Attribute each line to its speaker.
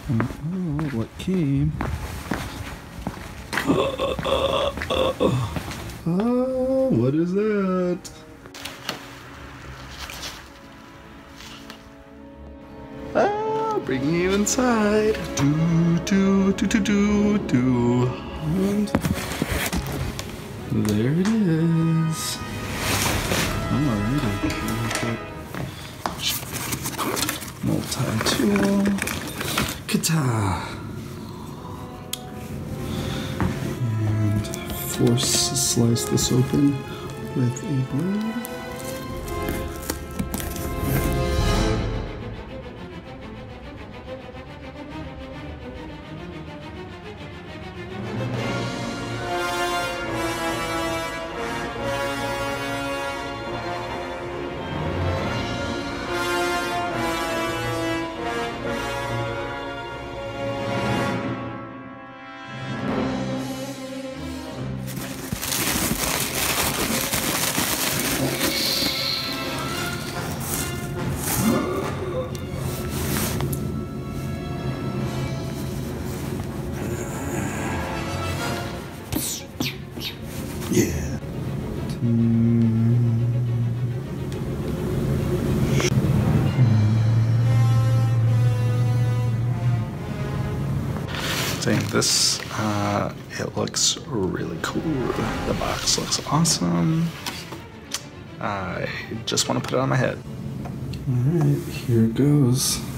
Speaker 1: Oh, what came? Oh, what is that? Ah, bringing you inside. Do. And there it is. Alrighty. Multi-tool. Kata. And force slice this open with a blade. Yeah. I think this, it looks really cool. The box looks awesome. I just want to put it on my head. All right, here it goes.